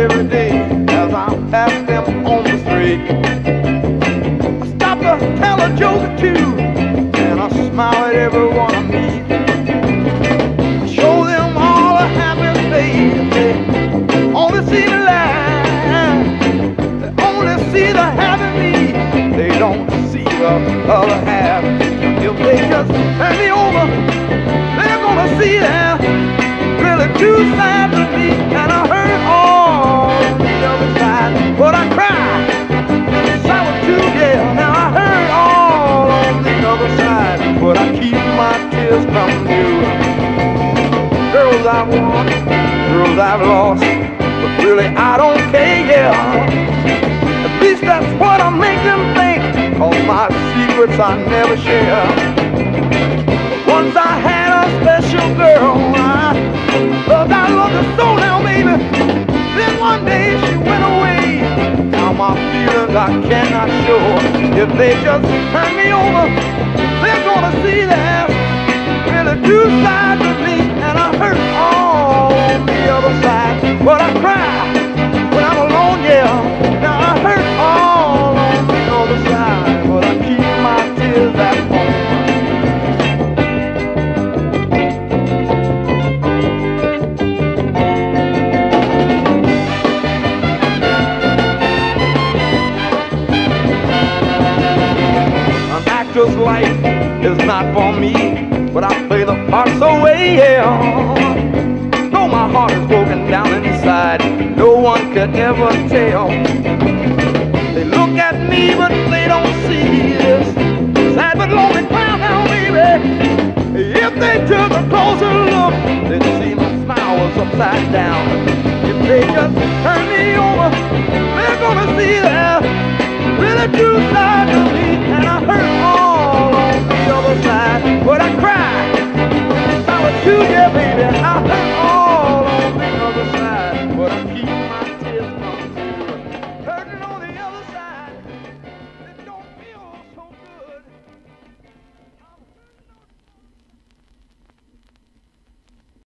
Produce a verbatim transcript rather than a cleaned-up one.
every day as I pass them on the street. I stop to tell a joke or two, and I smile at everyone I meet. I show them all a happy face. They only see the laugh, they only see the happy me. They don't see the other half. If they just turn me over, they're gonna see that really two sides of me. And I heard all the other side, but I cried. I was too, yeah. Now I heard all on the other side, but I keep my tears from you. Girls I've won, girls I've lost, but really I don't care, yeah. At least that's what I make them think, cause my secrets I never share. Once I had a special girl, I loved, I loved her so now, baby. Then one day she went away. Now my feelings I cannot show. If they just turn me over, they're gonna see that really two sides of me. And I hurt all on the other side, but I cry when I'm alone, yeah. Now I hurt all on the other side, but I keep my tears at home. Actor's life is not for me, but I play the part so well, yeah. Though my heart is broken down inside, no one could ever tell. They look at me, but they don't see this sad but lonely clown now, baby. If they took a closer look, they'd see my smile was upside down. If they just turn me over, they're gonna see that really two sides of me.